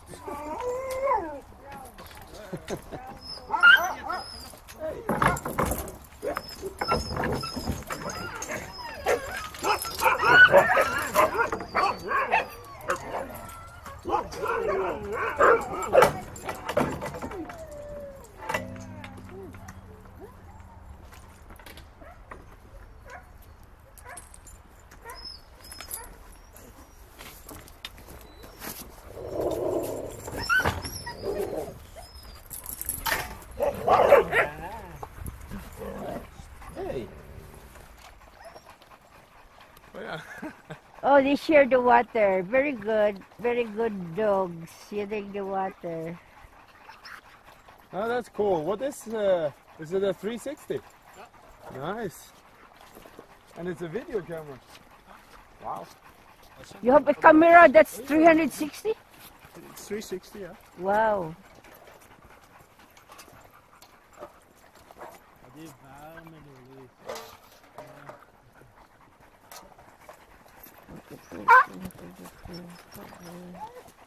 Hey. Oh, yeah. Oh, they share the water. Very good dogs sharing the water. Oh, that's cool. What is it a 360? Yeah. Nice. And it's a video camera. Wow. You have a camera that's 360? It's 360, ja. Wow. Det är värme nu.